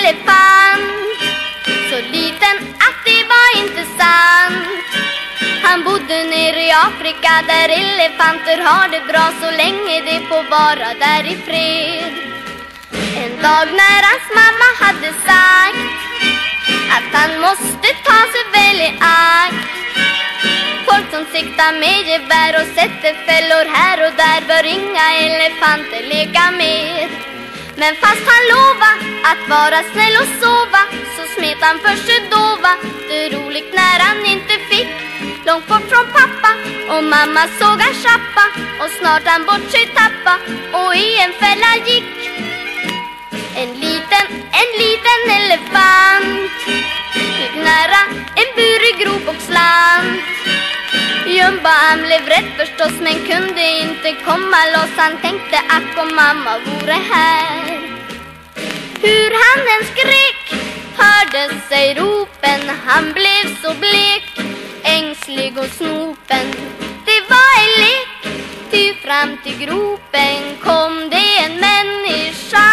elefant, så liten att det var inte sant. Han bodde nere i Afrika där elefanter har det bra så länge det får vara där i fred. En dag när hans mamma hade sagt att han måste ta sig väl i akt. Folk som siktar med gevär och sätter fällor här och där bör inga elefanter leka mer. Men fast han lovade att vara snäll och sova, så smet han för sig dova. Det är roligt när han inte fick långt bort från pappa, och mamma såg han schappa, och snart han bort sig tappa och i en fälla gick. En liten elefant gick nära en burig grop och slant. Jumba han blev rädd förstås men kunde inte komma loss. Han tänkte ack om mamma vore här. Hur han än skrek hörde sig ropen. Han blev så blek, ängslig och snopen. Det var en lek, ty fram till gropen kom det en människa.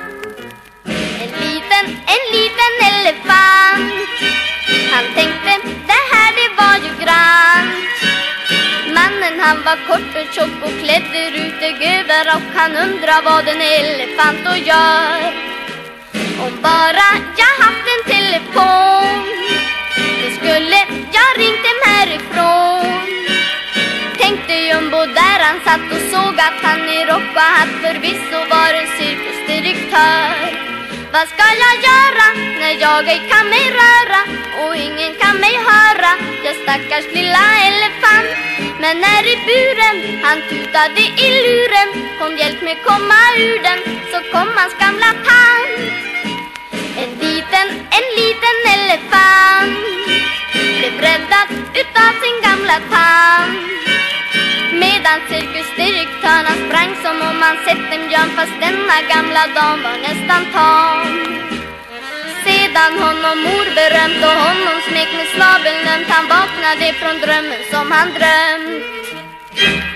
En liten elefant. Han tänkte det här det var ju grant. Mannen han var kort och tjock och klädde rutig över, och han undrar vad en elefant då gör. Om bara jag haft en telefon, då skulle jag ringt hem härifrån. Tänkte Jumbo där han satt och såg att han i rock och hatt förvisso var en cirkusdirektör. Vad ska jag göra när jag ej kan mig röra och ingen kan mig höra? Jag stackars lilla elefant. Men när i buren han tutade i luren, kom hjälp med komma ur den, så kom hans gamla tant. En liten elefant blev räddad utav sin gamla tant. Medan cirkusdirektörerna sprang som om man sett en björn, fast denna gamla dam var nästan tam. Sedan honom mor berömt och honom smek med snabeln, han vaknade från drömmen som han drömt.